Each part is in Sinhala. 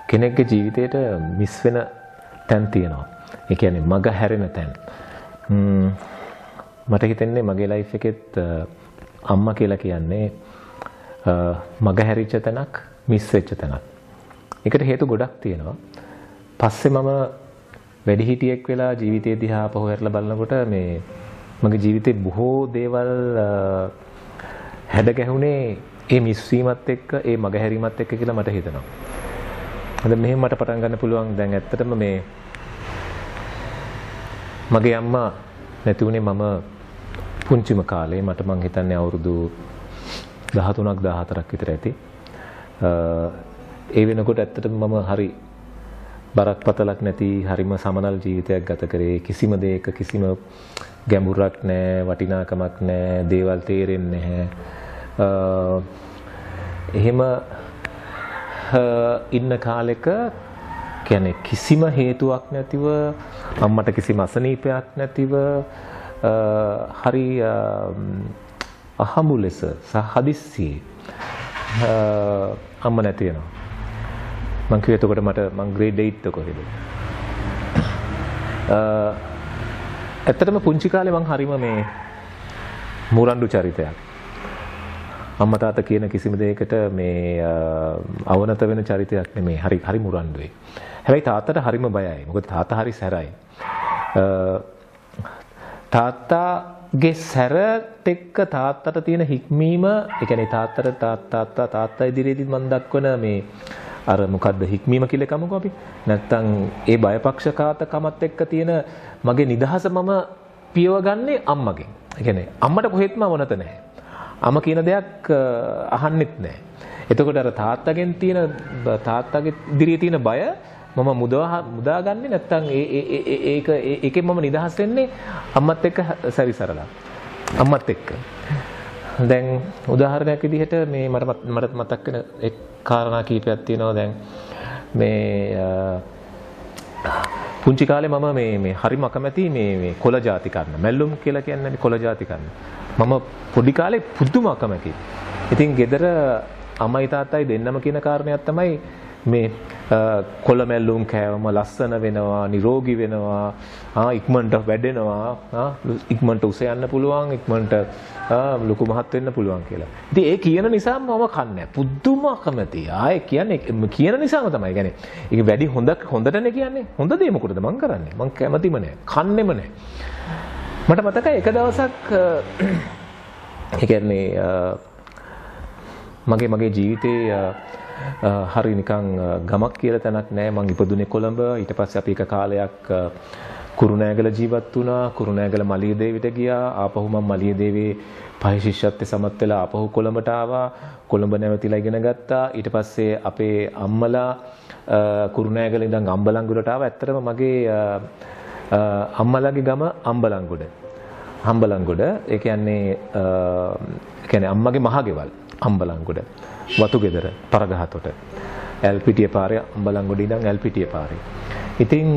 කෙනෙක්ගේ ජීවිතේට මිස් වෙන තැන් තියෙනවා. ඒ කියන්නේ මග හැරෙන තැන්. මට හිතෙන්නේ මගේ ලයිෆ් එකෙත් අම්මා කියලා කියන්නේ මග හැරිච්ච තැනක්, මිස් වෙච්ච තැනක්. ඒකට හේතු ගොඩක් තියෙනවා. පස්සේ මම වැඩිහිටියෙක් වෙලා ජීවිතය දිහා අපහු හැරලා බලනකොට මේ මගේ ජීවිතේ බොහෝ දේවල් හැඩ ගැහුනේ ඒ මිස් වීමත් එක්ක, ඒ මග හැරීමත් එක්ක කියලා මට හිතෙනවා. දැන් මෙහෙම මට පටන් ගන්න පුළුවන්. දැන් ඇත්තටම මේ මගේ අම්මා නැති වුණේ මම පුංචිම කාලේ. මට මං හිතන්නේ අවුරුදු 13ක් 14ක් විතර ඇති. ඒ වෙනකොට ඇත්තටම මම හරි බරක් පතලක් නැති හරිම සමනල් ජීවිතයක් ගත කරේ. කිසිම දෙයක කිසිම ගැඹුරක් නැහැ, වටිනාකමක් නැහැ, දේවල් තේරෙන්නේ නැහැ. එහෙම ඉන්න කාලෙක කියන්නේ කිසිම හේතුවක් නැතිව, අම්මට කිසිම අසනීපයක් නැතිව හරි අහඹු ලෙස හදිස්සියේ අම්ම නැති වෙනවා. මං කිව්වේ එතකොට මං grade 8 කොහෙද. ඇත්තටම පුංචි කාලේ මං හරිම මේ මුරණ්ඩු චරිතයක්. අම්මා තාත්තා කියන කිසිම දෙයකට මේ අවනත වෙන චරිතයක් නෙමෙයි. හරි මුරණ්ඩුයි. හැබැයි තාත්තට හරිම බයයි. මොකද තාත්තා හරි සැරයි. තාත්තාගේ සැරට එක්ක තාත්තට තියෙන හික්මීම, ඒ කියන්නේ තාත්තා ඉදිරියේදී මම දක්වන මේ අර මොකද්ද හික්මීම කියලා කමුකෝ අපි. නැත්තම් ඒ බයපක්ෂකාතකමත් එක්ක තියෙන මගේ නිදහස මම පියවගන්නේ අම්මගෙන්. ඒ කියන්නේ අම්මට කොහෙත්ම අවනත නැහැ. අම්ම කියන දෙයක් අහන්නෙත් නැහැ. එතකොට අර තාත්තගෙන් තියෙන තාත්තගේ ඉදිරියේ තියෙන බය මම මුදාගන්නේ නැත්තම් ඒකෙන් මම නිදහස් වෙන්නේ අම්මත් එක්ක සැරිසරලා. අම්මත් එක්ක. දැන් උදාහරණයක් විදිහට මේ මට මතක් වෙන එක් කාරණා කීපයක් තියෙනවා. දැන් මේ පුංචි කාලේ මම මේ හරිම අකමැති මේ කොළ ಜಾති කරන. මැල්ලුම් කියලා කියන්නේ කොළ ಜಾති කරන. මම පොඩි කාලේ පුදුම අකමැති. ඉතින් ගෙදර අම්මයි තාත්තයි දෙන්නම කියන කාරණයක් තමයි මේ කොළ මැල්ලුම් කෑවම ලස්සන වෙනවා, නිරෝගී වෙනවා, ඉක්මනට වැඩෙනවා, ඉක්මනට උස යන්න පුළුවන්, ඉක්මනට ලොකු මහත් වෙන්න පුළුවන් කියලා. ඉතින් ඒ කියන නිසා මම කන්නේ පුදුම අකමැති. ආයේ කියන්නේ කියන නිසාම තමයි. يعني ඒක වැඩි හොඳටනේ කියන්නේ. හොඳ දේ මොකටද මං කරන්නේ? මං කැමතිම නෑ. කන්නෙම නෑ. මට මතකයි එක දවසක් ඒ කියන්නේ මගේ ජීවිතේ හරි නිකන් ගමක් කියලා තැනක් නෑ. මං ඉපදුනේ කොළඹ. ඊට පස්සේ අපි එක කාලයක් කුරුණෑගල ජීවත් වුණා. කුරුණෑගල මලියදේවිට ගියා. ආපහු මම මලියදේවේ පහ ශිෂ්‍යත්වයේ සමත් වෙලා ආපහු කොළඹට ආවා. කොළඹ නැවතිලා ඉගෙන ගත්තා. ඊට පස්සේ අපේ අම්මලා කුරුණෑගල ඉඳන් අම්බලන්ගොඩට ආවා. ඇත්තටම මගේ අම්මලාගේ ගම අම්බලන්ගොඩ. ඒ කියන්නේ අම්මගේ මහගෙවල් අම්බලන්ගොඩ. වතුගෙදර පරගහතොට. ඇල්පිටිය පාරේ අම්බලන්ගොඩ ඉඳන් ඇල්පිටිය පාරේ. ඉතින්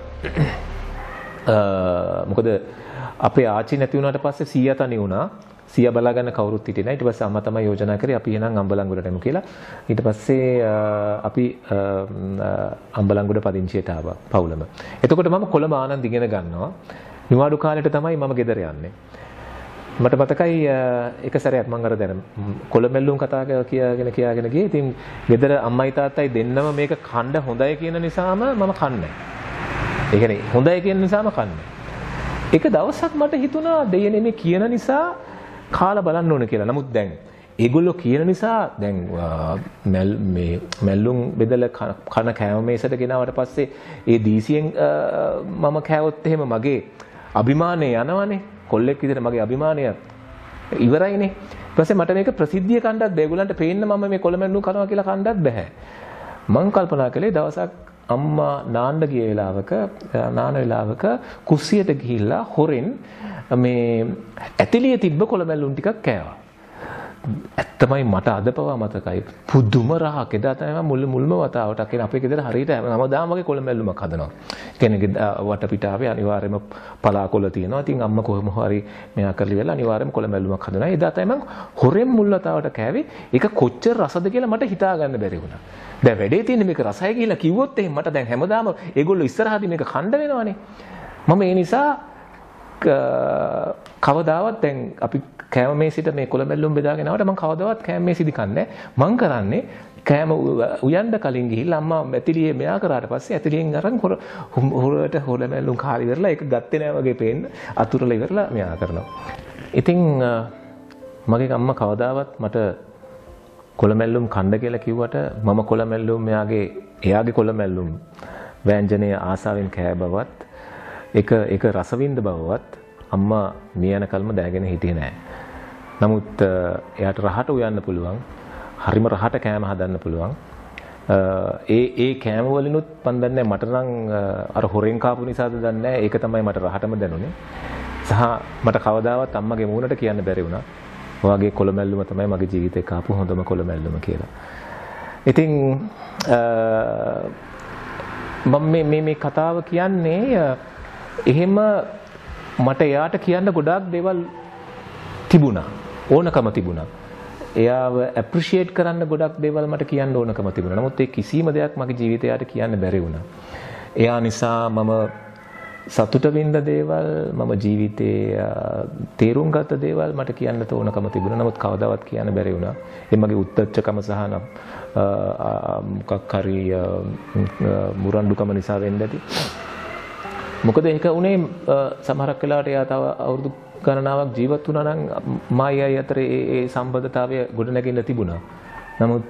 මොකද අපේ ආච්චි නැති වුණාට පස්සේ සීයා තනි වුණා. සීයා බලා ගන්න කවුරුත් හිටියේ නැහැ. ඊට පස්සේ අම්මා තමයි යෝජනා කරේ අපි එහෙනම් අම්බලන්ගොඩට එමු කියලා. ඊට පස්සේ අපි අම්බලන්ගොඩ පදිංචියට ආවා පවුලම. එතකොට මම කොළඹ ආනන්ද ඉගෙන ගන්නවා. නිවාඩු කාලෙට තමයි මම ගෙදර යන්නේ. මට මතකයි එක සැරයක් මම අර දැන් කොළමෙල්ලුම් කතා කියාගෙන ගියේ. ඉතින් ගෙදර අම්මයි තාත්තයි දෙන්නම මේක කන්න හොඳයි කියන නිසාම මම කන්නේ. ඒ කියන්නේ හොඳයි කියන නිසාම කන්නේ. එක දවසක් මට හිතුණා දෙයනේ මේ කියන නිසා කාලා බලන්න ඕන කියලා. නමුත් දැන් ඒගොල්ලෝ කියන නිසා දැන් මේ මැල්ලුම් බෙදලා කන කෑම මේසට ගෙනාවට පස්සේ ඒ දීසියෙන් මම කෑවොත් එහෙම මගේ අභිමානය යනවනේ. කොල්ලෙක් විදිහට මගේ අභිමානය ඉවරයිනේ. ඊට පස්සේ මට මේක ප්‍රසිද්ධිය කණ්ඩත් බෑ. ඒගොල්ලන්ට පේන්න මම මේ කොළමැල්ලුම් කරනවා කියලා කණ්ඩත් බෑ. මං කල්පනා කළේ දවසක් අම්මා නාන්න ගිය වෙලාවක කුස්සියට ගිහිල්ලා හොරෙන් මේ ඇතිලිය තිබ්බ කොළමැල්ලුම් ටිකක් කෑවා. ඇත්තමයි මට අද පවා මතකයි. පුදුම රහක්. එදා තමයි මුල්ම වතාවට කියන අපේ ගෙදර හරියට හැමදාම වගේ කොළ මැල්ලුමක් හදනවා. කෙනෙක් වටපිටාවේ අනිවාර්යයෙන්ම පලාකොළ තියෙනවා. ඉතින් අම්මා කොහොම හරි මෙයා කරලි වෙලා අනිවාර්යයෙන්ම කොළ මැල්ලුමක් හදනවා. එදා තමයි මම හොරෙන් මුල් වතාවට කෑවේ. ඒක කොච්චර රසද කියලා මට හිතා ගන්න බැරි වුණා. දැන් වැඩේ තියෙන්නේ මේක රසයි කියලා කිව්වොත් එහෙනම් මට දැන් හැමදාම ඒගොල්ලෝ ඉස්සරහදී මේක කණ්ඩ වෙනවනේ. මම ඒ නිසා කවදාවත් දැන් අපි කෑම මේසිට මේ කොළ බැල්ලුම් බෙදාගෙන ආවට මම කවදාවත් කෑම මේසිදි කන්නේ මම කරන්නේ කෑම උයන්ඩ කලින් ගිහිල්ලා අම්මා ඇතිලියේ මෙයා කරාට පස්සේ ඇතිලියෙන් අරන් හොරට කොළ බැල්ලුම් කාලි ඉවරලා ඒක ගත්තේ නෑ වගේ පේන්න අතුරලා ඉවරලා මෙයා කරනවා. ඉතින් මගේ අම්මා කවදාවත් මට කොළ මැල්ලුම් කන්න කියලා කිව්වට මම කොළ මැල්ලුම් එයාගේ කොළ මැල්ලුම් ව්‍යංජනයේ ආසාවෙන් කෑ බවත් ඒක රසවින්ද බවවත් අම්මා මේ යනකල්ම දැනගෙන හිටියේ නෑ. නමුත් එයාට රහට උයන්න පුළුවන්. හරිම රහට කෑම හදන්න පුළුවන්. ඒ කෑම වලිනුත් මන් දන්නේ මට නම් අර හොරෙන් කාපු නිසාද දන්නේ නෑ. ඒක තමයි මට රහටම දැනුනේ. සහ මට කවදාවත් අම්මගේ මූණට කියන්න බැරි වුණා. ඔයාගේ කොළ මැල්ලුම තමයි මගේ ජීවිතේ කාපු හොඳම කොළ මැල්ලුම කියලා. ඉතින් මම මේ කතාව කියන්නේ එහෙම මට එයාට කියන්න ගොඩාක් දේවල් තිබුණා. ඕනකම තිබුණා. එයාව ඇප්‍රීෂিয়েට් කරන්න ගොඩක් දේවල් මට කියන්න ඕනකම තිබුණා. නමුත් ඒ කිසිම දෙයක් මගේ ජීවිතයට කියන්න බැරි වුණා. එයා නිසා මම සතුට විඳ දේවල්, මම ජීවිතේ තේරුම් ගත්ත දේවල් මට කියන්න ඕනකම තිබුණා. නමුත් කවදාවත් කියන්න බැරි වුණා. ඒ මගේ උත්තච්චකම සහ මොකක් හරි මුරණ්ඩුකම නිසා වෙන්න ඇති. මොකද ඒක උනේ සමහරක් වෙලාවට එයා තව අවුරුදු ගණනාවක් ජීවත් වුණා නම් මායයි අතර ඒ සම්බන්ධතාවය ගොඩනැගෙන්න තිබුණා. නමුත්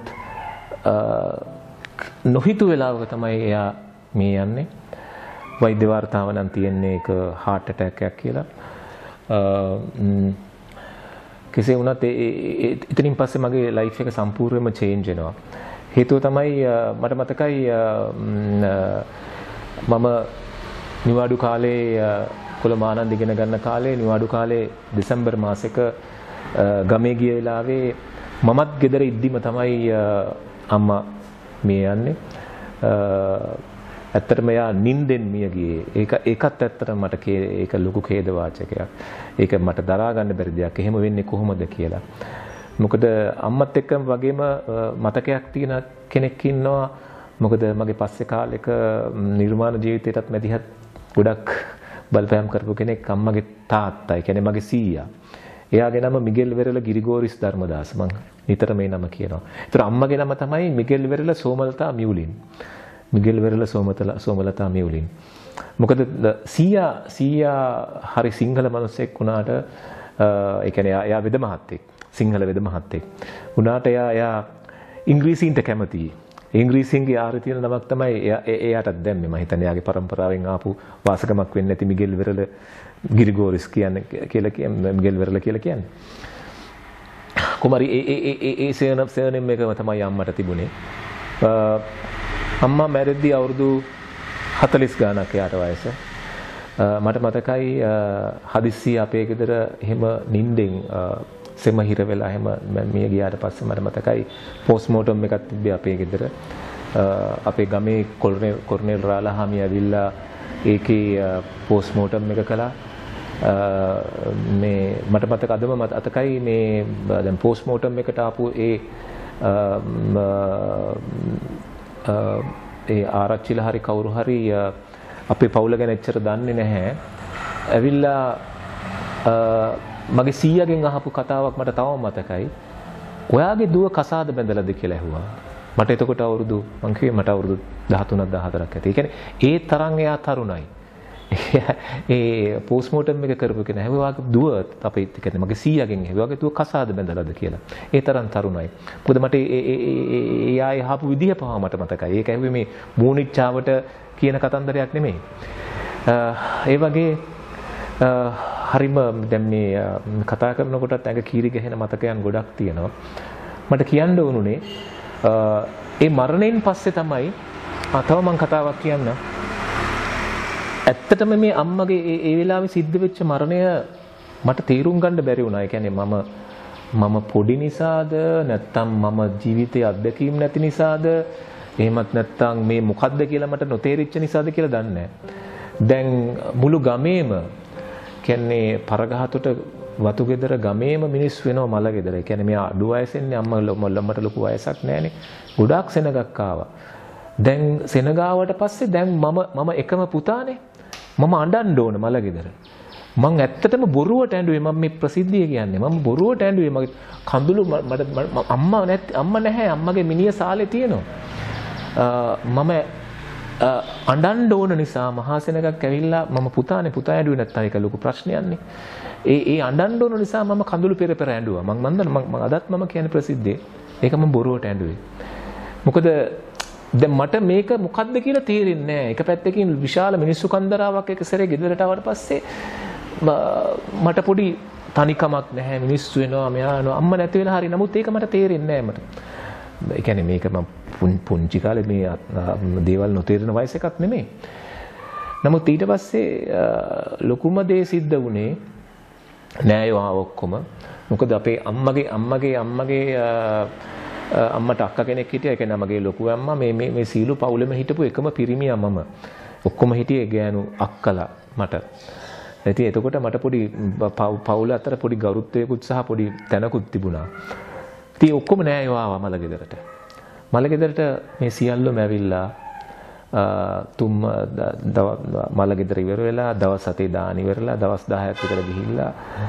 නොහිතු වෙලාවක තමයි එයා මේ යන්නේ. වෛද්‍ය වාර්තාව නම් තියෙන්නේ ඒක heart attack එකක් කියලා. කෙසේ වුණත් එතනින් පස්සේ මගේ ලයිෆ් එක සම්පූර්ණයෙන්ම change වෙනවා. හේතුව තමයි මට මතකයි මම නිවාඩු කාලේ කොළමානන්ද ඉගෙන ගන්න කාලේ නිවාඩු කාලේ දෙසැම්බර් මාසෙක ගමේ ගිය වෙලාවේ මමත් ගෙදර ඉද්දිම තමයි අම්මා මිය යන්නේ. ඇත්තටම එයා නිින්දෙන් මිය ගියේ. ඒකත් ඇත්තටම මට ඒක ලොකු ඛේද වාචකයක්. ඒක මට දරා ගන්න බැරි දෙයක්. එහෙම වෙන්නේ කොහොමද කියලා. මොකද අම්මත් එක්කම වගේම මතකයක් තියෙන කෙනෙක් ඉන්නවා. මොකද මගේ පස්සේ කාලෙක නිර්මාණ ජීවිතයටත් මැදිහත් ගොඩක් බලපෑම් කරපු කෙනෙක් අම්මගේ තාත්තා. ඒ කියන්නේ මගේ සීයා. එයාගේ නම මිගෙල් වෙරළ ගිරිගෝරිස් ධර්මදාස. මම නිතර මේ නම කියනවා. ඒතර අම්මගේ නම තමයි මිගෙල් වෙරළ සෝමලතා මියුලින්. මිගෙල් වෙරළ සෝමලතා මියුලින්. මොකද සීයා හරි සිංහල මිනිස්සෙක් වුණාට ඒ කියන්නේ එයා වෙද මහත්තයෙක්. සිංහල වෙද මහත්තයෙක්. වුණාට එයා ඉංග්‍රීසීන්ට කැමතියි. ඉංග්‍රීසින්ගේ ආරේ තියෙන නමක් තමයි එයාටත් දැම්මේ. මම හිතන්නේ එයාගේ පරම්පරාවෙන් ආපු වාසකමක් වෙන්නේ නැති මිගෙල් වෙරළ ගිරිගෝරිස් කියන්නේ කියලා මිගෙල් වෙරළ කියලා කියන්නේ. කුමාරි ඒ සර්නෙම් එකම තමයි අම්මට තිබුණේ. අම්මා මැරෙද්දී අවුරුදු 40 ගානක් එයාට වයස. මට මතකයි හදිස්සිය අපේ ගෙදර එහෙම නිින්දෙන් සෙම හිර වෙලා එහෙම මිය ගියාට පස්සේ මට මතකයි පෝස්ට්මෝටම් එකක් තිබ්බේ අපේ ගෙදර. අපේ ගමේ කොර්නේල් රාලහාමි ඇවිල්ලා ඒකේ පෝස්ට්මෝටම් එක කළා. මේ මට මතක අදම මතකයි මේ දැන් පෝස්ට්මෝටම් එකට ආපු ඒ ආරච්චිලා හරි කවුරු හරි අපේ පවුල ගැන එච්චර දන්නේ නැහැ. ඇවිල්ලා මගේ සීයාගෙන් අහපු කතාවක් මට තවම මතකයි. ඔයාගේ දුව කසාද බැඳලාද කියලා ඇහුවා. මට එතකොට අවුරුදු මං කිව්වේ මට අවුරුදු 13ක් 14ක් ඇති. ඒ කියන්නේ ඒ තරම් එයා තරුණයි. ඒ පෝස්ට්මෝටම් එක කරපු කෙනා ඇහුවා දුව අපේ කියන්නේ මගේ සීයාගෙන් ඇහුවා වගේ දුව කසාද බැඳලාද කියලා. ඒ තරම් තරුණයි. මොකද මට ඒ ආයේ ආපු විදිය පවා මට මතකයි. ඒක ඇහුවේ මේ මූණිච්චාවට කියන කතන්දරයක් නෙමෙයි. ඒ වගේ හරිම දැන් මේ කතා කරනකොටත් ඇඟ කීරි ගහන මතකයන් ගොඩක් තියෙනවා. මට කියන්න ඕනුනේ ඒ මරණයෙන් පස්සේ තමයි තව මම කතාවක් කියන්න. ඇත්තටම මේ අම්මගේ ඒ වෙලාවේ සිද්ධ වෙච්ච මරණය මට තීරුම් ගන්න බැරි වුණා. ඒ කියන්නේ මම මම පොඩි නිසාද නැත්නම් මම ජීවිතයේ අත්දැකීම් නැති නිසාද එහෙමත් නැත්නම් මේ මොකද්ද කියලා මට නොතේරිච්ච නිසාද කියලා දන්නේ නැහැ. දැන් මුළු ගමේම කියන්නේ පරගහතොට වතු ගෙදර ගමේම මිනිස් වෙනවා මල ගෙදර. ඒ කියන්නේ මෙයා අඩු වයසෙන්නේ අම්මට ලොකු වයසක් නැහැනේ. ගොඩාක් සෙනගක් ආවා. දැන් සෙනගාවට පස්සේ දැන් මම එකම පුතානේ. මම අඬන්න ඕන මල ගෙදර. මං ඇත්තටම බොරුවට ඇඬුවේ මම මේ ප්‍රසිද්ධිය කියන්නේ. මම බොරුවට ඇඬුවේ මගේ කඳුළු මට අම්මා නැහැ. අම්මගේ මිනිය සාලේ තියෙනවා. මම අඬන්න ඕන නිසා මහා සෙනගක් ඇවිල්ලා මම පුතා ඇඬුවේ නැත්නම් ඒක ලොකු ප්‍රශ්නයක්නේ. ඒ අඬන්න ඕන නිසා මම කඳුළු පෙර ඇඬුවා. මම අදත් මම කියන්නේ ප්‍රසිද්ධියේ. ඒක මම බොරුවට ඇඬුවේ. මොකද දැන් මට මේක මොකද්ද කියලා තේරෙන්නේ නැහැ. එක පැත්තකින් විශාල මිනිස්සු කන්දරාවක් එක සැරේ ගෙදරට ආවට පස්සේ මට පොඩි තනිකමක් නැහැ. මිනිස්සු එනවා මෙයා එනවා අම්මා නැති වෙලා හරි. නමුත් ඒක මට තේරෙන්නේ නැහැ මට. ඒ කියන්නේ මේක මම පුංචි කාලේ මේ දේවල් නොතේරෙන වයස එකක් නෙමෙයි. නමුත් ඊට පස්සේ ලොකුම දේ සිද්ධ වුණේ නෑයෝ ඔක්කොම. මොකද අපේ අම්මගේ අම්මට අක්කා කෙනෙක් හිටියා. ඒ කියන්නේ මගේ ලොකු අම්මා මේ සීළු පවුලෙම හිටපු එකම පිරිමියා මම. ඔක්කොම හිටියේ ගෑනු අක්කලා මට. ඉතින් එතකොට මට පොඩි පවුල අතර පොඩි ගෞරවත්වයකුත් සහ පොඩි තැනකුත් තිබුණා. ඉතින් ඔක්කොම නෑයෝ ආවා මල ගෙදරට. මල ගෙදරට මේ සියල්ලම ඇවිල්ලා මල ගෙදර ඉවර වෙලා දවස් 7 දාන ඉවරලා දවස් 10ක් විතර ගිහිල්ලා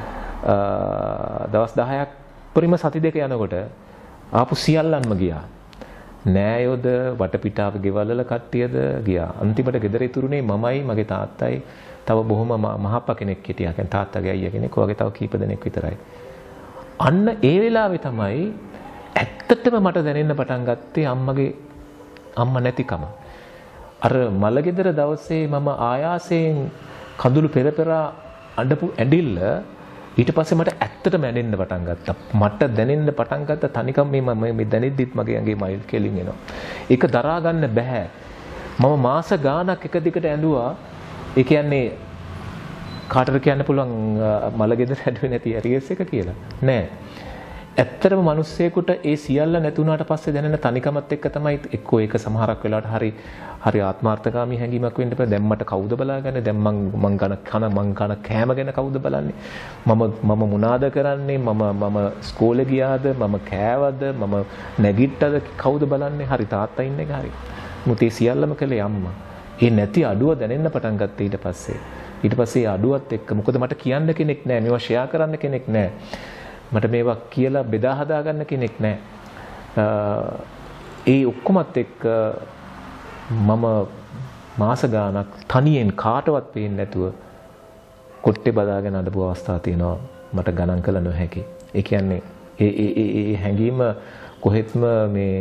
දවස් 10ක් පරිම සති දෙක යනකොට ආපු සියල්ලන්ම ගියා. නෑයෝද වටපිටාව ගෙවල් වල කට්ටියද ගියා. අන්තිමට ගෙදර ඉතුරුනේ මමයි මගේ තාත්තයි තව බොහොම මහප්පා කෙනෙක් හිටියා. කියන්නේ තාත්තගේ අයියා කෙනෙක්. ඔයගේ තව කීප දෙනෙක් විතරයි. අන්න ඒ වෙලාවේ තමයි ඇත්තටම මට දැනෙන්න පටන් ගත්තේ අම්මා නැතිකම. අර මල ගෙදර දවසේ මම ආයාසයෙන් කඳුළු පෙර අඬපු ඇඬිල්ල ඊට පස්සේ මට ඇත්තටම ඇඬෙන්න පටන් ගත්තා. මට දැනෙන්න පටන් ගත්ත තනිකම මේ දැනෙද්දිත් මගේ ඇඟේ මයිල් කෙලින් එනවා. ඒක දරා ගන්න බෑ. මම මාස ගාණක් එක දිගට ඇඬුවා. ඒ කියන්නේ කාටද කියන්න පුළුවන් මල ගෙදර ඇඬුවේ නැති ඇරියස් එක කියලා. නෑ. ඇත්තටම මිනිස්සෙකුට ඒ සියල්ල නැති වුණාට පස්සේ දැනෙන තනිකමත් එක්ක තමයි එක්කෝ ඒක සමහරක් වෙලාවට හරි ආත්මార్థකාමී හැඟීමක් වෙන්න බෑ. දැන් මට කවුද බලාගන්නේ? දැන් මං කන කෑම ගැන කවුද බලන්නේ? මම මොනාද කරන්නේ? මම ස්කෝලේ ගියාද? මම කෑවද? මම නැගිට්ටද? කවුද බලන්නේ? හරි තාත්තා ඉන්න එක හරි. මුත් ඒ සියල්ලම කළේ අම්මා. ඒ නැති අඩුව දැනෙන්න පටන් ගත්තා ඊට පස්සේ. ඊට පස්සේ අඩුවත් එක්ක මොකද මට කියන්න කෙනෙක් නැහැ. මේවා ෂෙයා කරන්න කෙනෙක් නැහැ. මට මේවා කියලා බෙදා හදා ගන්න කෙනෙක් නැහැ. ඒ ඔක්කොමත් එක්ක මම මාස ගාණක් තනියෙන් කාටවත් පේන්නේ නැතුව කොට්ටේ බදාගෙන අඬපු අවස්ථා තියෙනවා මට ගණන් කළ නොහැකි. ඒ කියන්නේ ඒ හැඟීම කොහෙත්ම මේ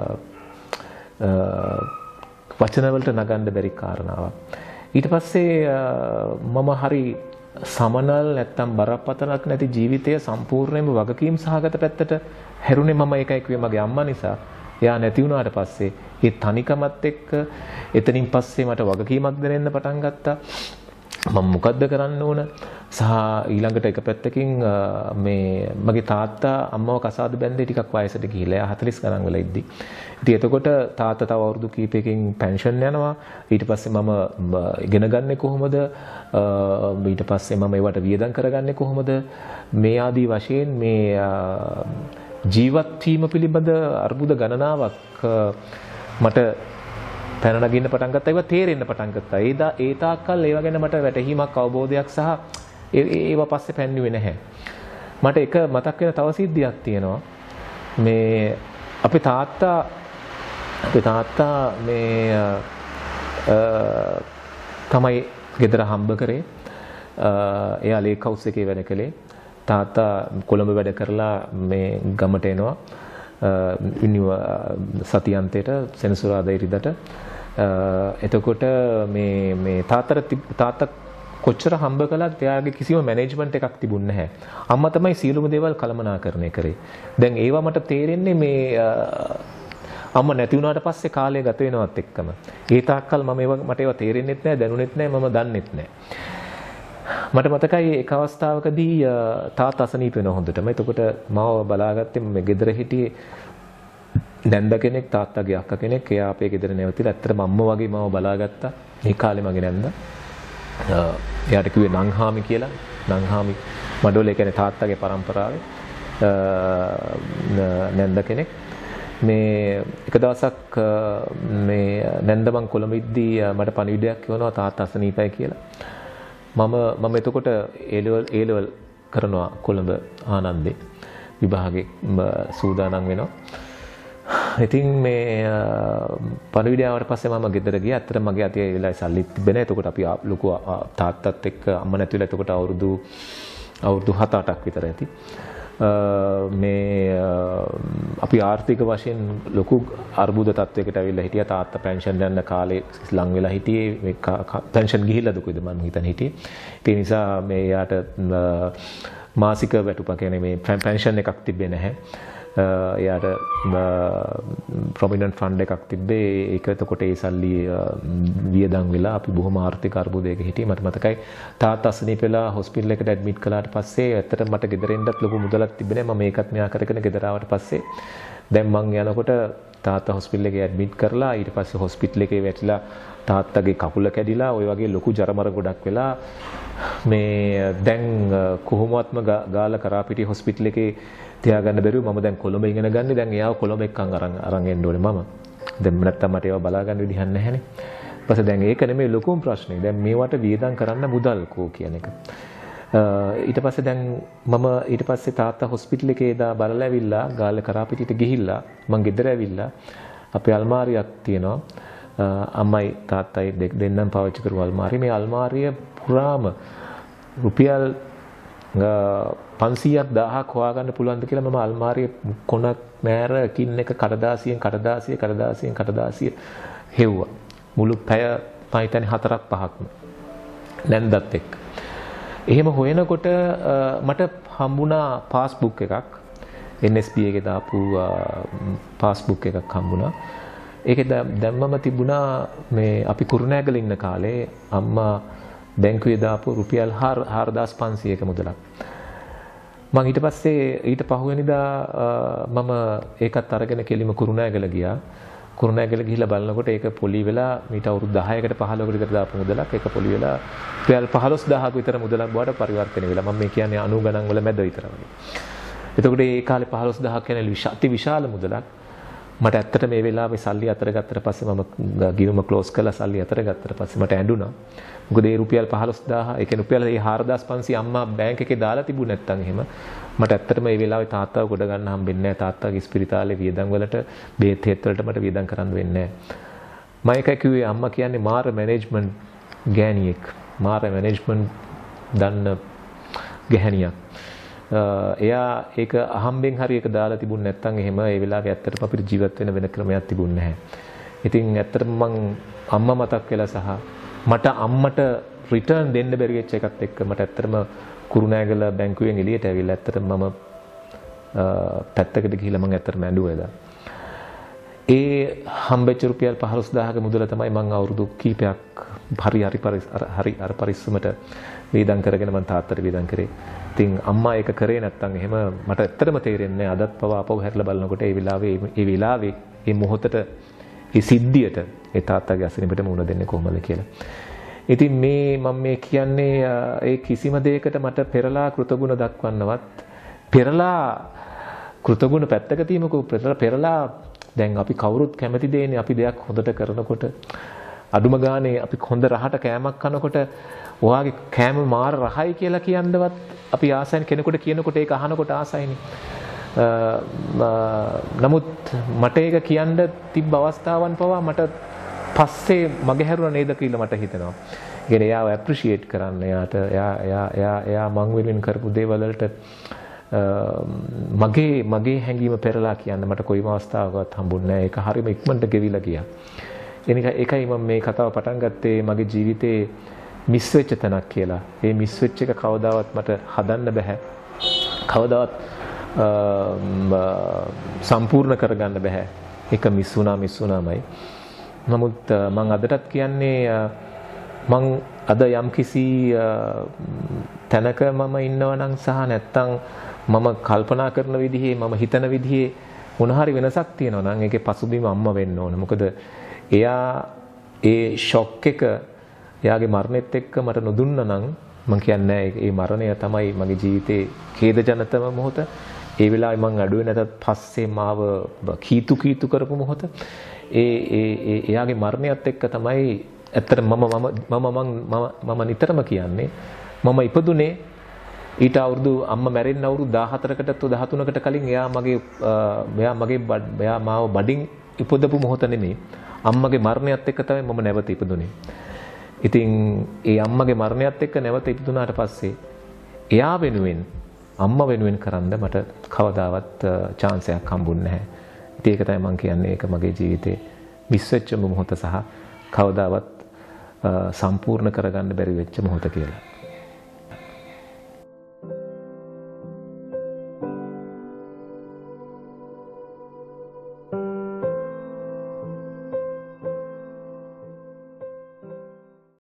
වචන වලට නගන්න බැරි කාරණාවක්. ඊට පස්සේ මම හරි සමනල් නැත්තම් බරපතලක් නැති ජීවිතය සම්පූර්ණයෙන්ම වගකීම් සහගත පැත්තට හැරුණේ මම ඒකයි කිව්වේ මගේ අම්මා නිසා. එයා නැති වුණාට පස්සේ ඒ තනිකමත් එක්ක එතනින් පස්සේ මට වගකීමක් දැනෙන්න පටන් ගත්තා. මම මොකද්ද කරන්න ඕන? සහ ඊළඟට එක පැත්තකින් මේ මගේ තාත්තා අම්මව කසාද බැන්දේ ටිකක් වයසට ගිහිල්ලා. එයා 40 ගණන් වල ඉද්දි. ඉතින් එතකොට තාත්තා තව අවුරුදු කීපයකින් පෙන්ෂන් යනවා. ඊට පස්සේ මම ඉගෙන ගන්නේ කොහොමද? ඊට පස්සේ මම ඒවට වියදම් කරගන්නේ කොහොමද? මේ ආදී වශයෙන් මේ ජීවත් වීම පිළිබඳ අර්බුද ගණනාවක් මට පැන නගින්න පටන් ගත්තා. ඒවා තේරෙන්න පටන් ගත්තා. ඒ තාක්කල් ඒවා ගැන මට වැටහීමක් අවබෝධයක් සහ ඒවා පස්සේ පැන්නුවේ නැහැ. මට එක මතක් වෙන තව සිද්ධියක් තියෙනවා. මේ අපේ තාත්තා මේ තමයි ගෙදර හම්බ කරේ. එයා ලේක් හවුස් එකේ වැඩ කළේ. තාත්තා කොළඹ වැඩ කරලා මේ ගමට එනවා. සතියන්තයට සෙනසුරාදා ඉරිදට. එතකොට මේ තාත්තා කොච්චර හම්බ කළත් එයාගේ කිසිම මැනේජ්මන්ට් එකක් තිබුණ නැහැ. අම්මා තමයි සියලුම දේවල් කළමනාකරණය කරේ. දැන් ඒවා මට තේරෙන්නේ මේ අම්මා නැති වුණාට පස්සේ කාලය ගත වෙනවත් එක්කම. ඒ තාක්කල් මට ඒවා තේරෙන්නෙත් නැහැ, දැනුනෙත් නැහැ, මම දන්නෙත් නැහැ. මට මතකයි එක අවස්ථාවකදී තාත්තා අසනීප වෙන හොඳටම. එතකොට මාව බලාගත්තේ මේ ගෙදර හිටියේ නැන්ද කෙනෙක්, තාත්තගේ අක්කා කෙනෙක්. එයා අපේ ගෙදර නැවතිලා ඇත්තටම අම්මා වගේ මාව බලාගත්තා. මේ කාලේ මගේ නැන්දා. එයාට කිව්වේ නංහාමි කියලා. නංහාමි මඩෝලේ කියන්නේ තාත්තගේ පරම්පරාවේ නැන්ද කෙනෙක්. මේ එක දවසක් මේ නැන්ද මං කොළඹ ඉද්දී මට පණිවිඩයක් කියවනවා තාත්තා අසනීපයි කියලා. මම එතකොට A level කරනවා කොළඹ ආනන්දේ විභාගේ සූදානම් වෙනවා. ඉතින් මේ පණිවිඩය ආවට පස්සේ මම ගෙදර ගියා. ඇත්තටම මගේ අතේ ඒ වෙලාවේ සල්ලි තිබෙන්නේ නැහැ. එතකොට අපි ලොකු තාත්තත් එක්ක අම්ම නැති වෙලා එතකොට අවුරුදු 7-8ක් විතර ඇති. මේ අපි ආර්ථික වශයෙන් ලොකු අර්බුද තත්වයකට ඇවිල්ලා හිටියා. තාත්තා පෙන්ෂන් යන කාලේ ලං වෙලා හිටියේ. මේ පෙන්ෂන් ගිහිල්ලාද කොයිද මම හිතන්නේ හිටියේ. ඒ නිසා මේ යාට මාසික වැටුපක් කියන්නේ මේ පෙන්ෂන් එකක් තිබෙන්නේ නැහැ. එයාට ප්‍රොමිනන්ට් ෆන්ඩ් එකක් තිබ්බේ. ඒක එතකොට ඒ සල්ලි වියදම් වෙලා අපි බොහොම ආර්ථික අර්බුදයක හිටියේ. මට මතකයි තාත්තා අසනීප වෙලා හොස්පිටල් එකට ඇඩ්මිට් කළාට පස්සේ ඇත්තට මට ගෙදර එන්නත් ලොකු මුදලක් තිබ්බේ නැහැ. මම ඒකත් මෙයා කරගෙන ගෙදර ආවට පස්සේ දැන් මං යනකොට තාත්තා හොස්පිටල් එකේ ඇඩ්මිට් කරලා ඊට පස්සේ හොස්පිටල් එකේ වැටිලා තාත්තගේ කකුල කැඩිලා ওই වගේ ලොකු ජරමර ගොඩක් වෙලා මේ දැන් කොහොමවත්ම ගාලා කරාපිටිය හොස්පිටල් එකේ තියාගන්න බැරුව මම දැන් කොළඹ ඉගෙන ගන්නේ. දැන් එයාව කොළඹ එක්කන් අරන් එන්න ඕනේ මම. දැන් නැත්තම් මට ඒව බලා ගන්න විදිහක් නැහැනේ. ඊපස්සේ දැන් ඒක නෙමෙයි ලොකුම ප්‍රශ්නේ. දැන් මේවට වියදම් කරන්න මුදල් කෝ කියන එක. ඊට පස්සේ දැන් මම ඊට පස්සේ තාත්තා හොස්පිටල් එකේ දා බලලා ඇවිල්ලා ගාල්ල කරාපිටියට ගිහිල්ලා මං ගෙදර ඇවිල්ලා අපේ අල්මාරියක් තියෙනවා. අම්මයි තාත්තයි දෙන්නම් පාවිච්චි කරපු අල්මාරිය. මේ අල්මාරිය පුරාම රුපියල් 500ක් 1000ක් හොයාගන්න පුළුවන්ද කියලා මම අල්මාරිය කොනක් මෑර කින් එක කඩදාසිය හෙව්වා. මුළු පැය මම හිතන්නේ 4-5ක්ම නැන්දත් එක්ක. එහෙම හොයනකොට මට හම්බුණා පාස්බුක් එකක්. NSB එකේ දාපු පාස්බුක් එකක් හම්බුණා. ඒකේ දැම්මම තිබුණා මේ අපි කුරුණෑගල ඉන්න කාලේ අම්මා බැංකුවේ දාපු රුපියල් 4500ක මුදලක්. මම ඊට පස්සේ ඊට පහුවෙනිදා මම ඒකත් අරගෙන කෙලිම කුරුණෑගල ගියා. කුරුණෑගල ගිහිල්ලා බලනකොට ඒක පොලි වෙලා මීට අවුරුදු 10කට 15කට විතර දාපු මුදලක්. ඒක පොලි වෙලා රුපියල් 15000ක විතර මුදලක් බවට පරිවර්තනය වෙලා. මම මේ කියන්නේ 90 ගණන් වල මැද විතර වගේ. එතකොට ඒ කාලේ 15000ක් කියන්නේ අති විශාල මුදලක්. මට ඇත්තට මේ වෙලාවේ සල්ලි අතර ගත්තට පස්සේ මම ගිණුම ක්ලෝස් කරලා සල්ලි අතර ගත්තට පස්සේ මට ඇඬුණා. මොකද ඒ රුපියල් 15000 ඒ කියන්නේ රුපියල් 4500 අම්මා බැංක් එකේ දාලා තිබුණ නැත්තම් එහෙම මට ඇත්තටම මේ වෙලාවේ තාත්තාව ගොඩ ගන්න හම්බෙන්නේ නැහැ. තාත්තාගේ ස්පිරිතාලේ වියදම් වලට බේත් හේත් වලට මට වියදම් කරන්න වෙන්නේ නැහැ. මම එකයි කිව්වේ අම්මා කියන්නේ මාර මැනේජ්මන්ට් ගෑණියෙක්. මාර මැනේජ්මන්ට් දන්න ගැහණියක්. එයා ඒක අහම්බෙන් හරි ඒක දාලා තිබුණ නැත්නම් එහෙම ඒ වෙලාවේ ඇත්තටම අපිට ජීවත් වෙන වෙන ක්‍රමයක් තිබුණ නැහැ. ඉතින් ඇත්තටම මං අම්මා මතක් වෙලා සහ මට අම්මට රිටර්න් දෙන්න බැරි වෙච්ච එකත් එක්ක මට ඇත්තටම කුරුණෑගල බැංකුවෙන් එළියට ඇවිල්ලා ඇත්තටම මම පැත්තකට ගිහිල්ලා මං ඇත්තටම ඇඬුවා එදා. ඒ හම්බෙච්ච රුපියල් 15000ක මුදල තමයි මං අවුරුදු කීපයක් හරි පරිස්සමට වේදම් කරගෙන මං තාත්තට වේදම් කරේ. ඉතින් අම්මා ඒක කරේ නැත්තම් එහෙම මට ඇත්තටම තේරෙන්නේ නැහැ. අදත් පවා අපව හැරලා බලනකොට ඒ වෙලාවේ මේ මොහොතට ඒ සිද්ධියට ඒ තාත්තාගේ අසනීපෙට මුණ දෙන්නේ කොහොමද කියලා. ඉතින් මම මේ කියන්නේ ඒ කිසිම දෙයකට මට පෙරලා කෘතගුණ දක්වන්නවත් පෙරලා කෘතගුණ පැත්තක තියමුකෝ. පෙරලා දැන් අපි කවුරුත් කැමති දෙන්නේ අපි දෙයක් හොඳට කරනකොට අඩුම ගානේ අපි හොඳ රහට කෑමක් කනකොට ඔයාගේ කෑම මාර රහයි කියලා කියන්නවත් අපි ආසයින් කෙනෙකුට කියනකොට ඒක අහනකොට ආසයිනේ. නමුත් මට ඒක කියන්න තිබ්බ අවස්ථාවන් පවා මට පස්සේ මගේ හැරුණා නේද කියලා මට හිතෙනවා. ඒ කියන්නේ එයාව ඇප්‍රීෂিয়েට් කරන්න එයා මං වෙනුවෙන් කරපු දේවල් වලට මගේ හැඟීම පෙරලා කියන්න මට කොයිම අවස්ථාවකවත් හම්බුන්නේ නැහැ. ඒක හරියම ඉක්මනට ගෙවිලා ගියා. ඒකයි මම මේ කතාව පටන් ගත්තේ මගේ ජීවිතේ මිස් වෙච්ච තැනක් කියලා. ඒ මිස් වෙච්ච එක කවදාවත් මට හදන්න බෑ. කවදාවත් සම්පූර්ණ කරගන්න බෑ. ඒක මිස් වුණාමයි. නමුත් මම අදටත් කියන්නේ මං අද යම්කිසි තැනක මම ඉන්නවා නම් සහ නැත්තම් මම කල්පනා කරන විදිහේ මම හිතන විදිහේ මොන හරි වෙනසක් තියෙනවා නම් ඒකේ පසුබිම අම්මා වෙන්න ඕන. මොකද එයා ඒ ෂොක් එක එයාගේ මරණෙත් එක්ක මට නොදුන්නා නම් මං කියන්නේ ඒ මරණය තමයි මගේ ජීවිතේ ඛේදජනකම මොහොත. ඒ වෙලාවේ මං අඩුවේ නැතත් පස්සේ මාව කීතු කරපු මොහොත. එයාගේ මරණයත් එක්ක තමයි ඇත්තට මම නිතරම කියන්නේ මම ඉපදුනේ ඊට අවුරුදු අම්මා මැරෙන්න අවුරුදු 14කට 13කට කලින් එයා මාව බඩින් ඉපදපු මොහොත නෙමෙයි අම්මගේ මරණයත් එක්ක තමයි මම නැවත ඉපදුනේ. ඉතින් ඒ අම්මගේ මරණයත් එක්ක නැවත ඉපදුනාට පස්සේ එයා වෙනුවෙන් අම්මා වෙනුවෙන් කරන්න මට කවදාවත් chance එකක් හම්බුන්නේ නැහැ. ඉතින් ඒක තමයි මම කියන්නේ ඒක මගේ ජීවිතේ මිස් වෙච්ච මොහොත සහ කවදාවත් සම්පූර්ණ කරගන්න බැරි වෙච්ච මොහොත කියලා.